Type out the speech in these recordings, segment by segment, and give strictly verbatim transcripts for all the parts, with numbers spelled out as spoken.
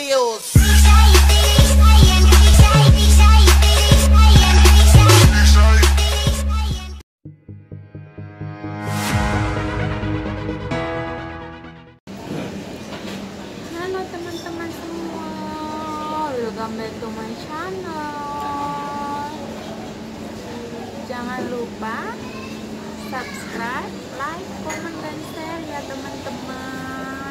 Studios. Halo teman-teman semua, welcome back to my channel. Jangan lupa subscribe, like, comment, dan share ya teman-teman.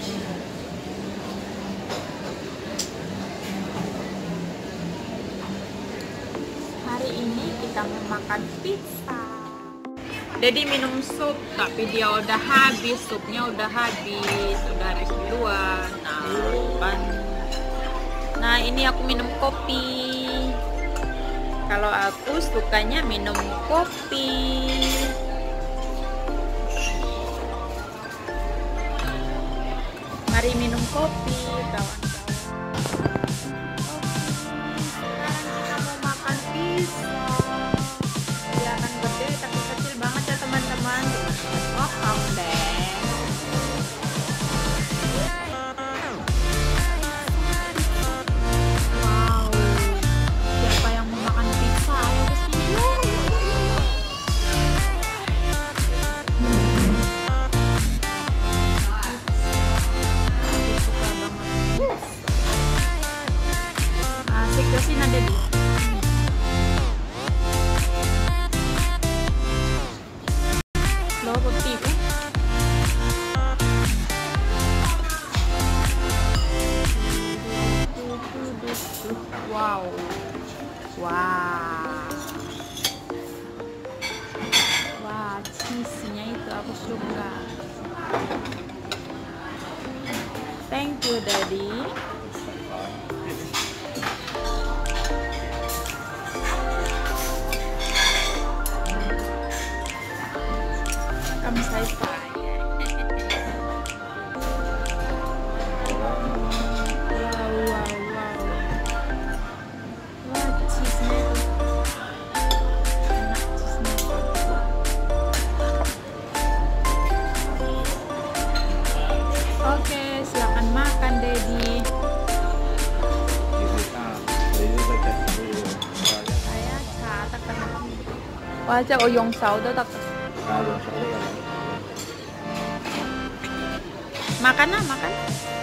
Hari ini kita mau makan pizza. Dedi minum sup, tapi dia udah habis, supnya udah habis, udah habis duluan. Nah, kan. Nah, ini aku minum kopi. Kalau aku sukanya minum kopi. Mari minum kopi, kawan-kawan. Sekarang kita mau makan pizza. Jangan gede tapi kecil banget ya teman-teman. Oh, kamu deh. Wow, siapa yang mau makan pizza? Ayo kesini. Aku suka banget pizza. Asik kesini ada di. Loh, putih kan? Wow, wow, wah, cheese-nya itu aku suka. Thank you, Daddy. Kamu saya. Oke, silakan makan, Dedi. Saya catat kan. Wajah oyong sao dah tak. Makan lah, makan.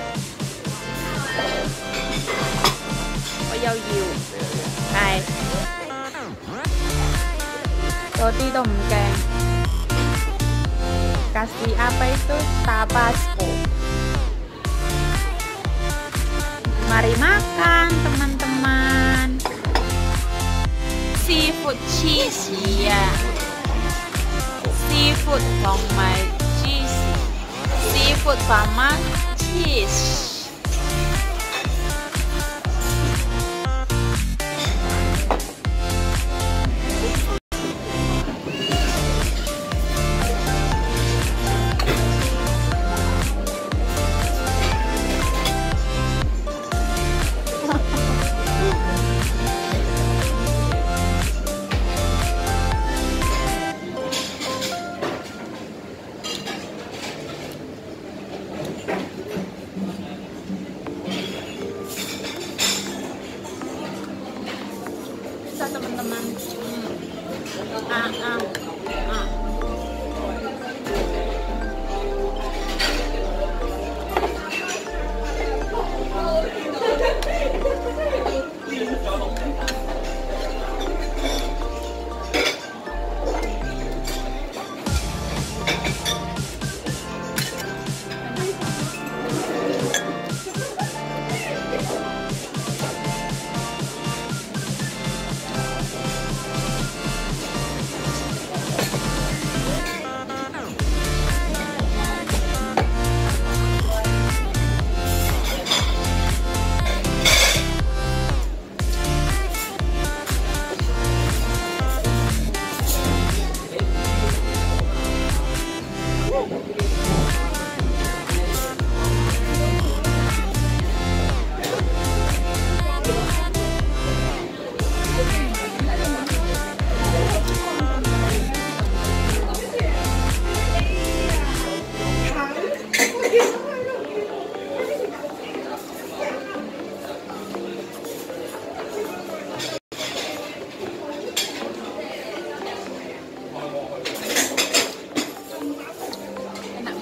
Oh, yau yiu. Hai. Roti tomkeng. Kasih apa itu? Tabasco. Mari makan teman-teman. Seafood cheese ya. Seafood 정말 cheese. Seafood sama cheese.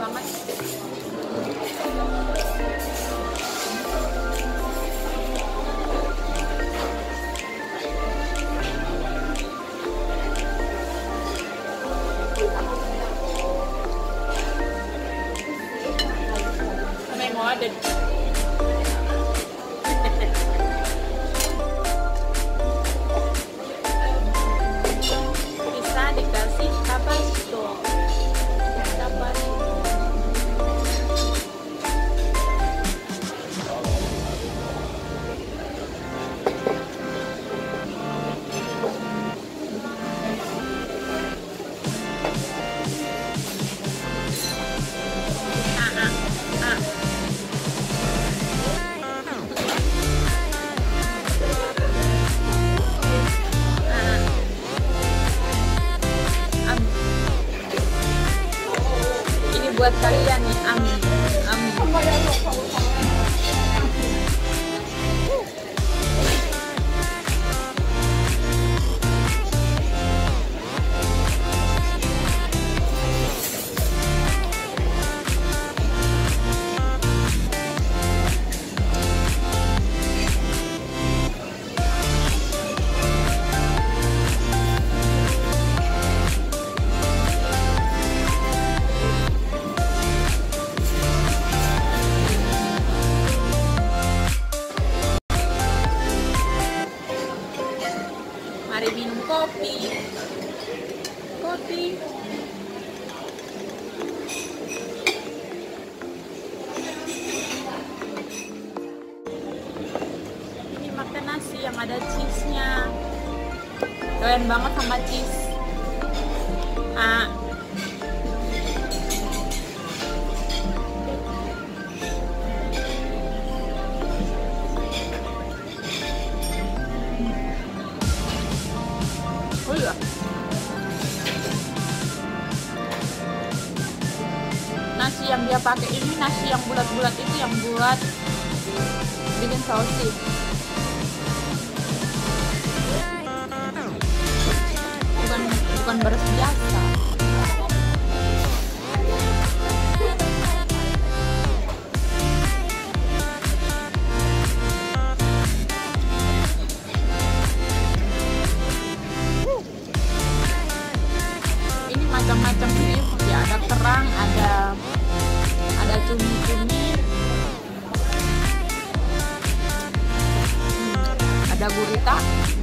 selamat. Sampai mau ada bisa dikasih tabasco. Tabasco. Buat kalian nih, amin, amin. Mari minum kopi. Kopi. Ini makan nasi yang ada cheese-nya. Doyan banget sama cheese. Ah. Oh iya. Nasi yang dia pakai ini nasi yang bulat-bulat itu yang buat bikin sosis. Bukan bukan beras biasa. Macam-macam sih ya, ada kerang, ada ada cumi-cumi, hmm, ada gurita,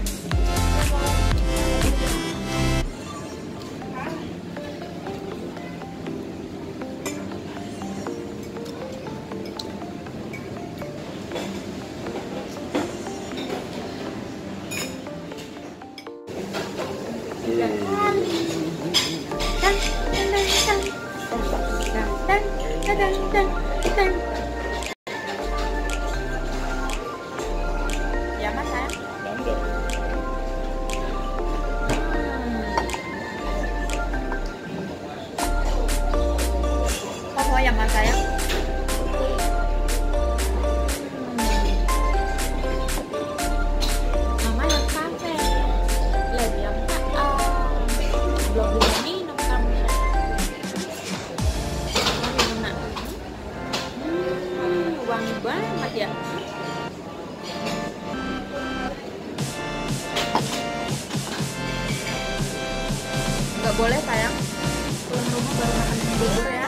ya mas sayang. Hmm. Oh ya mas sayang. Mama yang kafe, lagi yang tak belum bisa minum kamu. Wangi banget ya. Nggak boleh sayang, pulang rumah baru makan bubur ya.